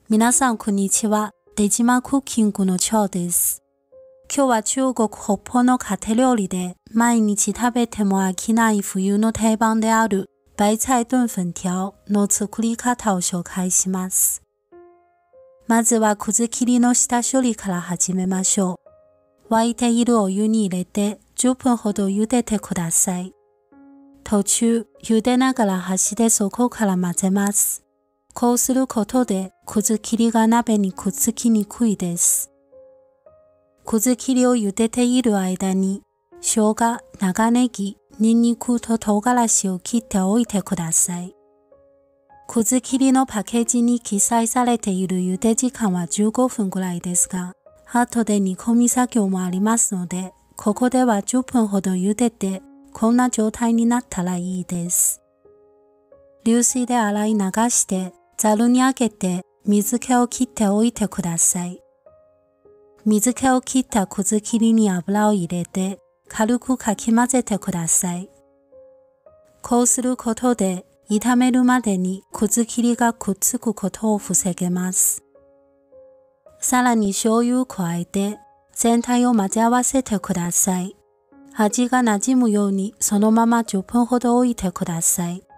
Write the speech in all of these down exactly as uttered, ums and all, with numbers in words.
皆さんこんにちは。出島クッキングのチョウです。今日は中国北方の家庭料理で毎日食べても飽きない冬の定番である白菜炖粉条の作り方を紹介します。まずはくず切りの下処理から始めましょう。沸いているお湯に入れてじゅっぷんほど茹でてください。途中、茹でながら箸で底から混ぜます。こうすることで、くず切りが鍋にくっつきにくいです。くず切りを茹でている間に、生姜、長ネギ、ニンニクと唐辛子を切っておいてください。くず切りのパッケージに記載されている茹で時間はじゅうごふんぐらいですが、後で煮込み作業もありますので、ここではじゅっぷんほど茹でて、こんな状態になったらいいです。流水で洗い流して、ざるにあげて水気を切っておいてください。水気を切ったくず切りに油を入れて軽くかき混ぜてください。こうすることで炒めるまでにくず切りがくっつくことを防げます。さらに醤油を加えて全体を混ぜ合わせてください。味が馴染むようにそのままじゅっぷんほど置いてください。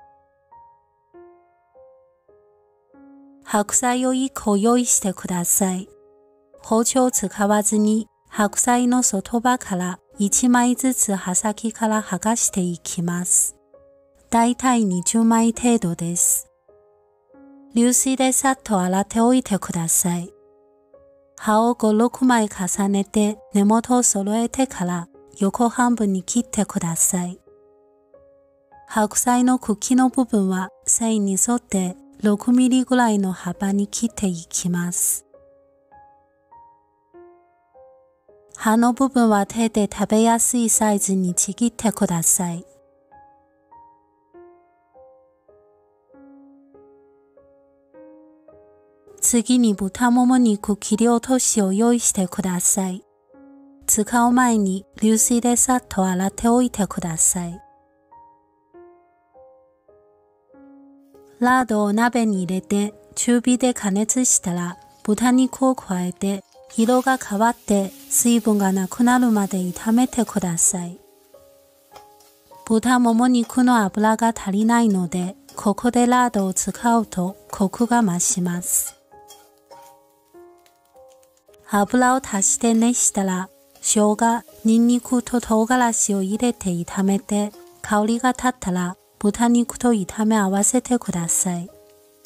白菜をいっこ用意してください。包丁を使わずに白菜の外葉からいちまいずつ刃先から剥がしていきます。だいたいにじゅうまい程度です。流水でさっと洗っておいてください。葉をご、ろくまい重ねて根元を揃えてから横半分に切ってください。白菜の茎の部分は繊維に沿ってろくミリぐらいの幅に切っていきます。葉の部分は手で食べやすいサイズにちぎってください。次に豚もも肉切り落としを用意してください。使う前に流水でさっと洗っておいてください。ラードを鍋に入れて中火で加熱したら豚肉を加えて色が変わって水分がなくなるまで炒めてください。豚もも肉の油が足りないのでここでラードを使うとコクが増します。油を足して熱したら生姜、ニンニクと唐辛子を入れて炒めて香りが立ったら豚肉と炒め合わせてください。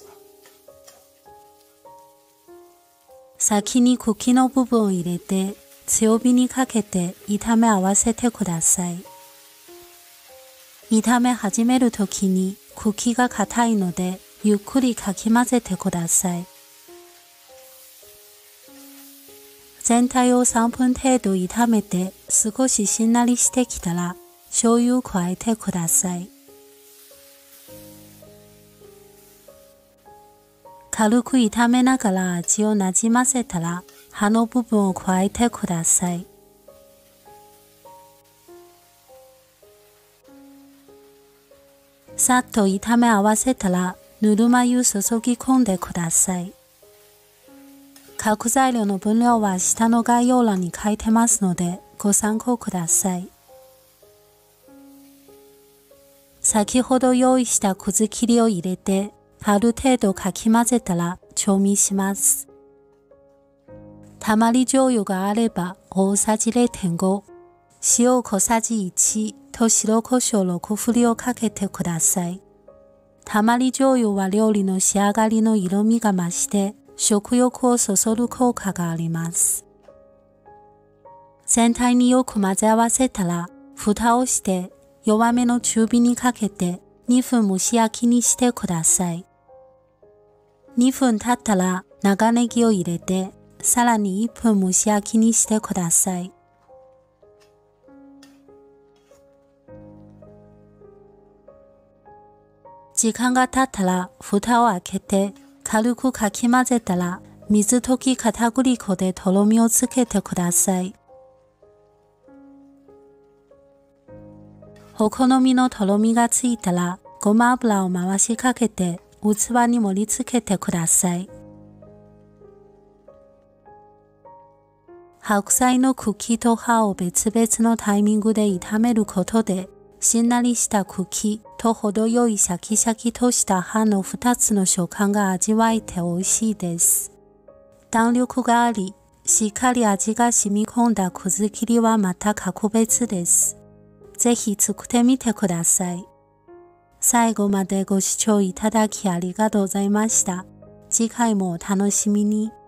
先に茎の部分を入れて強火にかけて炒め合わせてください。炒め始めるときに茎が硬いのでゆっくりかき混ぜてください。全体をさんぷん程度炒めて少ししんなりしてきたら醤油を加えてください。軽く炒めながら味をなじませたら葉の部分を加えてください。さっと炒め合わせたらぬるま湯注ぎ込んでください。各材料の分量は下の概要欄に書いてますのでご参考ください。先ほど用意したくず切りを入れてある程度かき混ぜたら調味します。たまり醤油があれば大さじ れいてんご、塩小さじいちと白胡椒ろくふりをかけてください。たまり醤油は料理の仕上がりの色味が増して食欲をそそる効果があります。全体によく混ぜ合わせたら蓋をして弱めの中火にかけてにふん蒸し焼きにしてください。にふん経ったら長ネギを入れてさらにいっぷん蒸し焼きにしてください。時間が経ったら蓋を開けて軽くかき混ぜたら水溶き片栗粉でとろみをつけてください。お好みのとろみがついたらごま油を回しかけて器に盛り付けてください。 白菜の茎と葉を別々のタイミングで炒めることで、しんなりした茎と程よいシャキシャキとした葉のふたつの食感が味わえて美味しいです。弾力があり、しっかり味が染み込んだくず切りはまた格別です。ぜひ作ってみてください。最後までご視聴いただきありがとうございました。次回もお楽しみに。